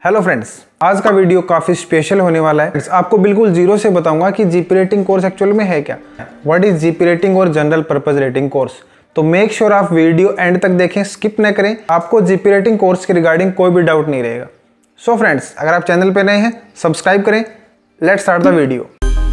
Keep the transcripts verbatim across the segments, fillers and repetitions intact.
Hello friends, आज का video काफ़ी स्पेशल होने वाला है। आपको बिल्कुल जीरो से बताऊंगा कि जीपी रेटिंग कोर्स एक्चुअल में है क्या, व्हाट इज जीपी रेटिंग और जनरल पर्पस रेटिंग कोर्स। तो मेक श्योर आप वीडियो एंड तक देखें, स्किप न करें। आपको जीपी रेटिंग कोर्स के रिगार्डिंग कोई भी डाउट नहीं रहेगा। सो फ्रेंड्स, अगर आप चैनल पर नए हैं सब्सक्राइब करें। Let's start the video.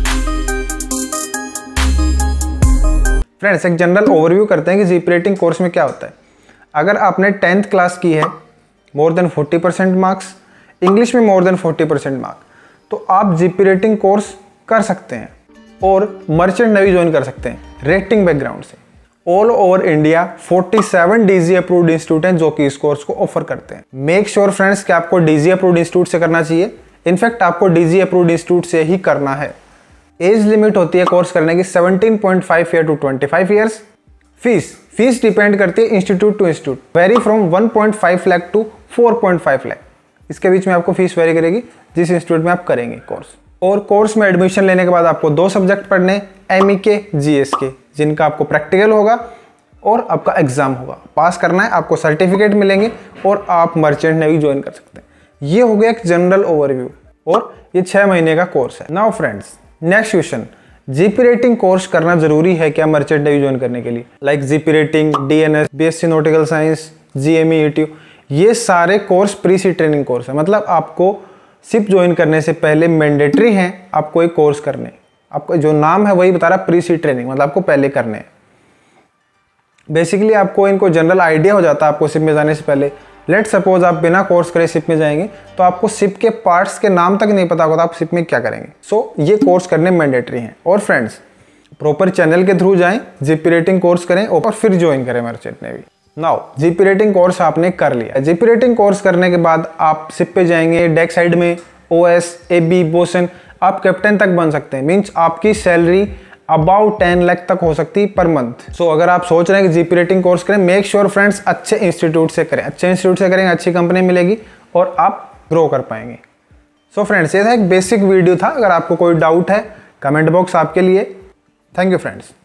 Friends, एक जनरल ओवरव्यू करते हैं कि जीपी रेटिंग कोर्स में क्या होता है। अगर आपने टेंथ क्लास की है, more than forty percent marks, English में more than forty percent mark, तो आप जीपी रेटिंग कोर्स कर सकते हैं और मर्चेंट नेवी ज्वाइन कर सकते हैं रेटिंग बैकग्राउंड से। ऑल ओवर इंडिया सैंतालीस डीजी अप्रूव्ड इंस्टीट्यूट हैं जो कि इस कोर्स को ऑफर करते हैं। मेक श्योर फ्रेंड्स कि आपको डीजी अप्रूव्ड इंस्टीट्यूट से करना चाहिए। इनफैक्ट आपको डीजी अप्रूव्ड इंस्टीट्यूट से ही करना है। एज लिमिट होती है कोर्स करने की seventeen point five year to twenty five years. Fees fees depend करती है institute to institute, vary from one point five lakh to four point five lakh. इसके बीच में आपको फीस वेरी करेगी जिस इंस्टीट्यूट में आप करेंगे कोर्स। और कोर्स में एडमिशन लेने के बाद आपको दो सब्जेक्ट पढ़ने, एम ई के, जी एस के, जिनका आपको प्रैक्टिकल होगा और आपका एग्जाम होगा। पास करना है, आपको सर्टिफिकेट मिलेंगे और आप मर्चेंट नेवी ज्वाइन कर सकते हैं। ये हो गया एक जनरल ओवरव्यू और ये छः महीने का कोर्स है। Now friends, next question, GP rating course करना जरूरी है क्या मर्चेंट नेवी ज्वाइन करने के लिए? Like GP rating, D N S, B S C nautical science, G M E, E T U, ये सारे course pre sea training course है। मतलब आपको सिप ज्वाइन करने से पहले मैंडेटरी हैं आपको एक कोर्स करने। आपको जो नाम है वही बता रहा, प्री सी ट्रेनिंग, मतलब आपको पहले करने हैं। बेसिकली आपको इनको जनरल आइडिया हो जाता है आपको सिप में जाने से पहले। लेट सपोज आप बिना कोर्स करे सिप में जाएंगे तो आपको सिप के पार्ट्स के नाम तक नहीं पता होगा आप सिप में क्या करेंगे। सो so, ये कोर्स करने मैंडेटरी हैं। और फ्रेंड्स, प्रॉपर चैनल के थ्रू जाएं, जीपी रेटिंग कोर्स करें और फिर ज्वाइन करें merchant navy. Now GP rating course आपने कर लिया। जीपी रेटिंग कोर्स करने के बाद आप सिप पे जाएंगे, डेक साइड में O S, A B, bosun, आप कैप्टन तक बन सकते हैं। मीन्स आपकी सैलरी अबाउट टेन लाख तक हो सकती है पर मंथ। सो so, अगर आप सोच रहे हैं कि जीपी रेटिंग कोर्स करें, मेक श्योर फ्रेंड्स अच्छे इंस्टीट्यूट से करें। अच्छे इंस्टीट्यूट से करेंगे, अच्छी कंपनी मिलेगी और आप ग्रो कर पाएंगे। सो so, फ्रेंड्स, ये था एक बेसिक वीडियो था। अगर आपको कोई डाउट है, कमेंट बॉक्स आपके लिए। Thank you friends.